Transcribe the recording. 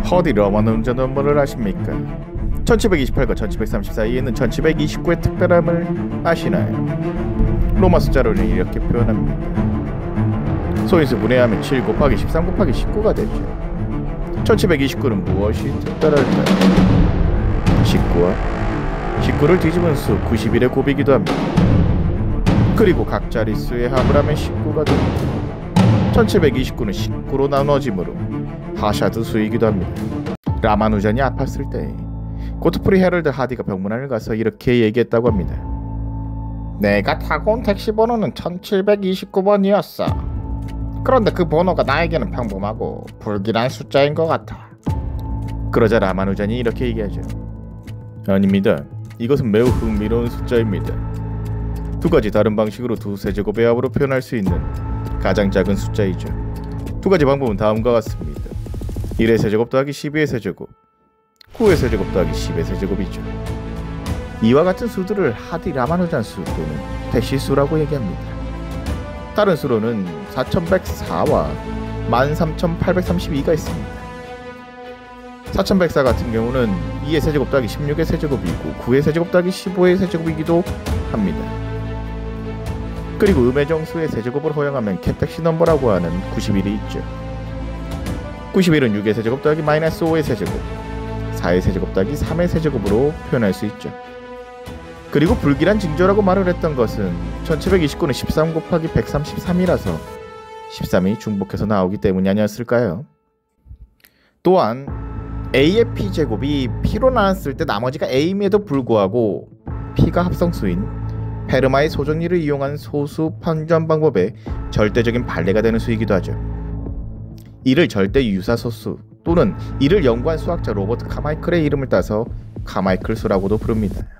어디 러머운전 넘버를 아십니까? 1728과 1730 사이에 있는 1729의 특별함을 아시나요? 로마 숫자로는 이렇게 표현합니다. 소인수 분해하면 7 곱하기 13 곱하기 19가 되죠. 1729는 무엇이 특별할까요? 19를 뒤집은 수 91의 곱이기도 합니다. 그리고 각 자릿수의 합을 하면 19가 됩니다. 1729는 19로 나눠지므로 하샤드 수이기도 합니다. 라마누잔이 아팠을 때 고트프리 헤럴드 하디가 병문안을 가서 이렇게 얘기했다고 합니다. 내가 타고 온 택시 번호는 1729번이었어. 그런데 그 번호가 나에게는 평범하고 불길한 숫자인 것 같아. 그러자 라마누잔이 이렇게 얘기하죠. 아닙니다. 이것은 매우 흥미로운 숫자입니다. 두 가지 다른 방식으로 두 세제곱의 합으로 표현할 수 있는 가장 작은 숫자이죠. 두 가지 방법은 다음과 같습니다. 1의 세제곱 더하기 12의 세제곱, 9의 세제곱 더하기 10의 세제곱이죠. 이와 같은 수들을 하디 라마누잔 수 또는 택시수라고 얘기합니다. 다른 수로는 4104와 13832가 있습니다. 4104 같은 경우는 2의 세제곱 더하기 16의 세제곱이고 9의 세제곱 더하기 15의 세제곱이기도 합니다. 그리고 음의 정수의 세제곱을 허용하면 캣택시 넘버라고 하는 91이 있죠. 91은 6의 세제곱 더하기 마이너스 5의 세제곱, 4의 세제곱 더하기 3의 세제곱으로 표현할 수 있죠. 그리고 불길한 징조라고 말을 했던 것은 1729는 13 곱하기 133이라서 13이 중복해서 나오기 때문이 아니었을까요? 또한 A의 P제곱이 P로 나눴을 때 나머지가 A임에도 불구하고 P가 합성수인 페르마의 소정리를 이용한 소수 판전 방법의 절대적인 반례가 되는 수이기도 하죠. 이를 절대 유사소수 또는 이를 연구한 수학자 로버트 카마이클의 이름을 따서 카마이클 수라고도 부릅니다.